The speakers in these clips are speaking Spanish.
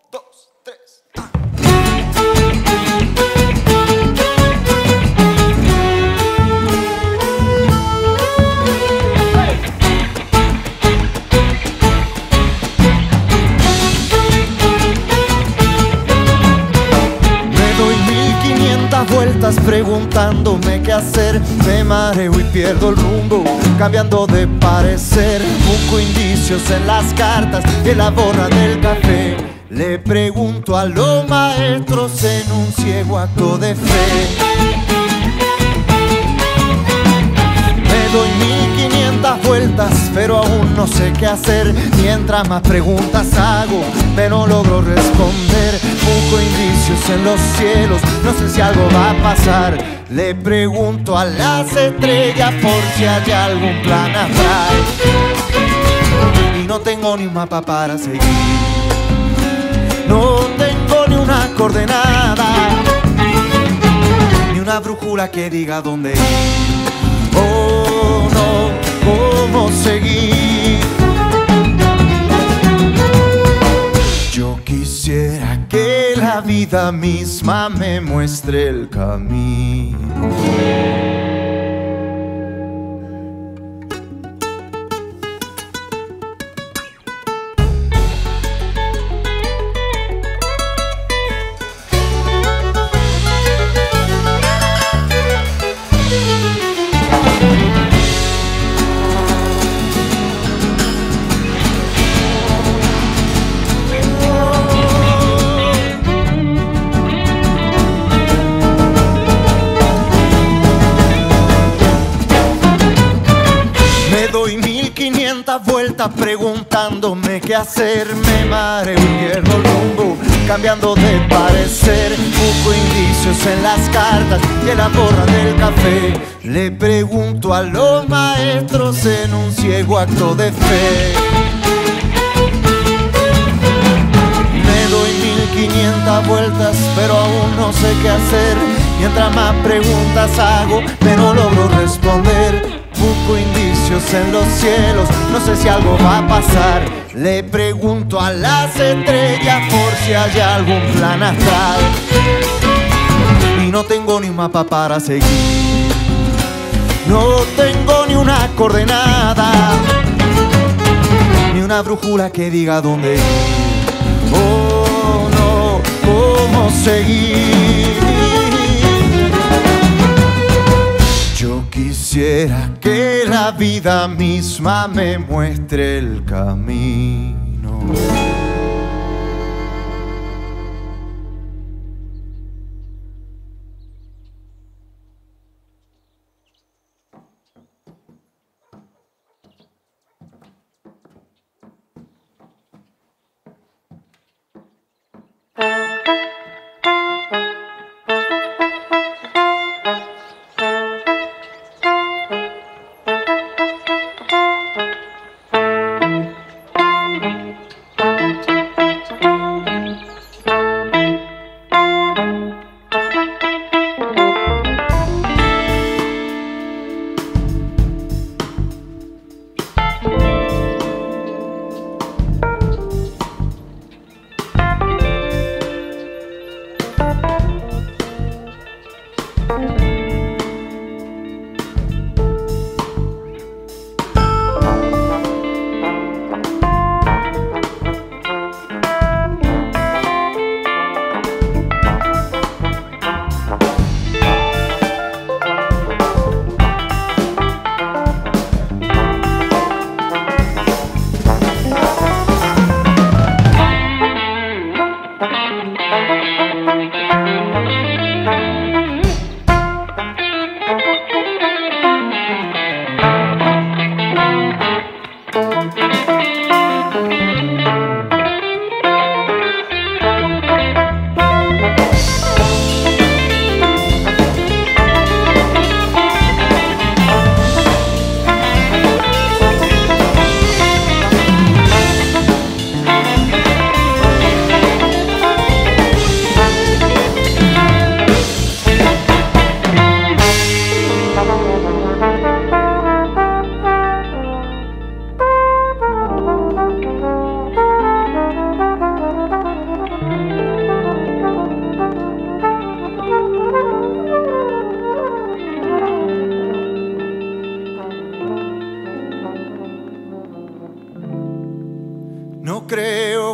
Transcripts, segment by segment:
dos, tres. Vueltas preguntándome qué hacer, me mareo y pierdo el rumbo, cambiando de parecer. Busco indicios en las cartas y en la borra del café. Le pregunto a los maestros en un ciego acto de fe. Me doy 1500 vueltas, pero aún no sé qué hacer. Mientras más preguntas hago, pero no logro responder. Busco indicios en los cielos, no sé si algo va a pasar. Le pregunto a las estrellas por si hay algún plan astral. Y no tengo ni un mapa para seguir, no tengo ni una coordenada, ni una brújula que diga dónde ir. Oh no, ¿cómo seguir? Yo quisiera que la vida misma me muestre el camino. Vueltas preguntándome qué hacer, me mareo y pierdo el rumbo, cambiando de parecer. Busco indicios en las cartas y en la borra del café. Le pregunto a los maestros en un ciego acto de fe. Me doy 1500 vueltas, pero aún no sé qué hacer. Mientras más preguntas hago, pero no logro responder. Busco indicios en los cielos, no sé si algo va a pasar. Le pregunto a las estrellas por si hay algún plan astral. Y no tengo ni un mapa para seguir, no tengo ni una coordenada, ni una brújula que diga dónde ir. Oh no, ¿cómo seguir? Yo quisiera que la vida misma me muestre el camino.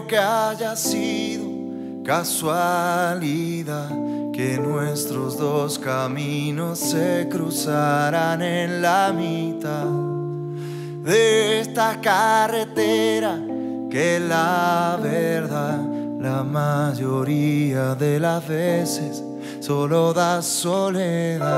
creo que haya sido casualidad que nuestros dos caminos se cruzaran en la mitad de esta carretera, que la verdad la mayoría de las veces solo da soledad.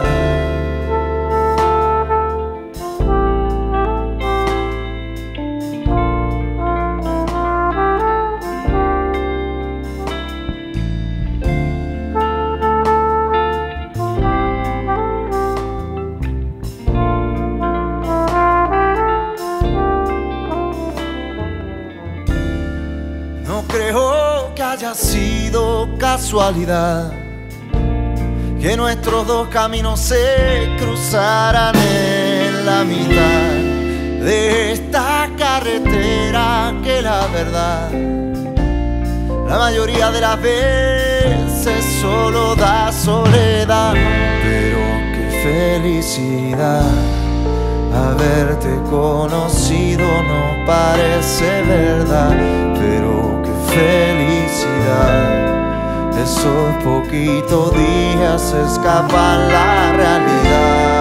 No creo que haya sido casualidad que nuestros dos caminos se cruzaran en la mitad de esta carretera, que la verdad la mayoría de las veces solo da soledad. Pero qué felicidad haberte conocido, no parece verdad, pero qué felicidad. Esos poquitos días escapan la realidad.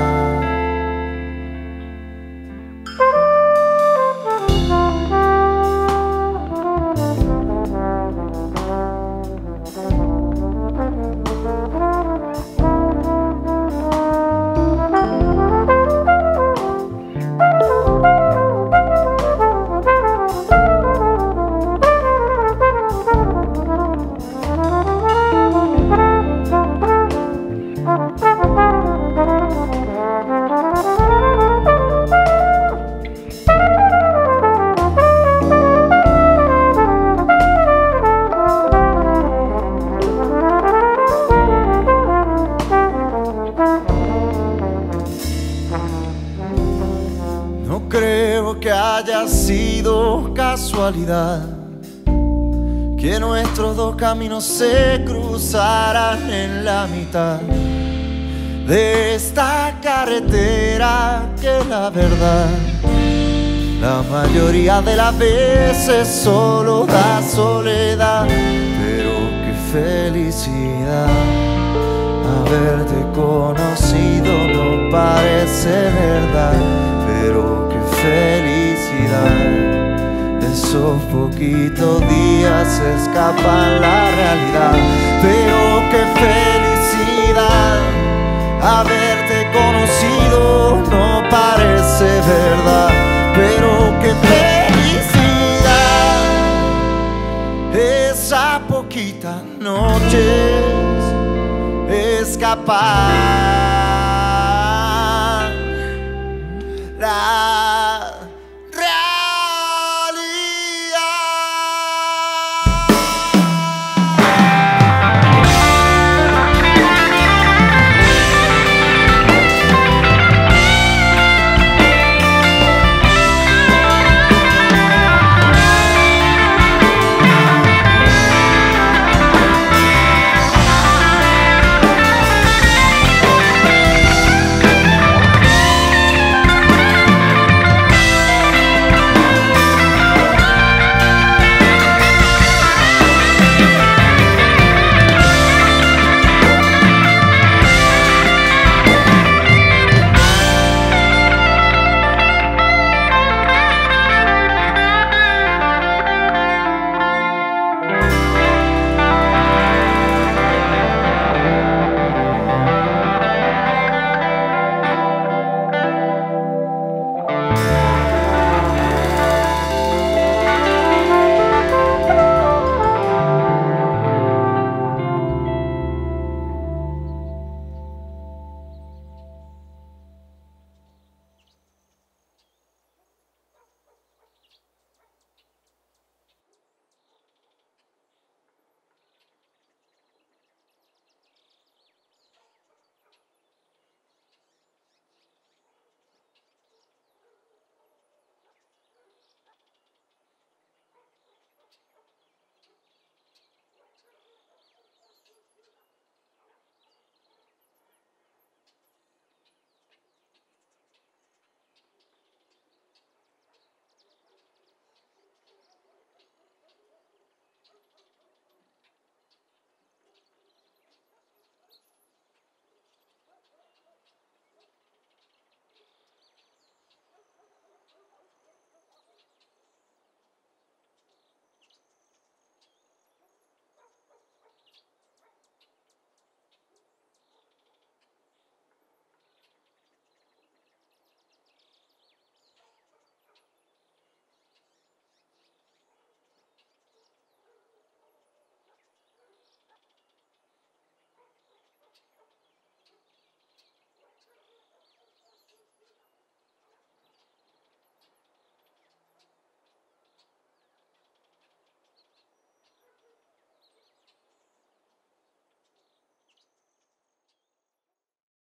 No creo que haya sido casualidad que nuestros dos caminos se cruzaran en la mitad de esta carretera, que la verdad la mayoría de las veces solo da soledad. Pero qué felicidad haberte conocido, no parece verdad, pero qué felicidad. Esos poquitos días escapan la realidad. Pero qué felicidad haberte conocido, no parece verdad, pero qué felicidad. Esas poquitas noches escapar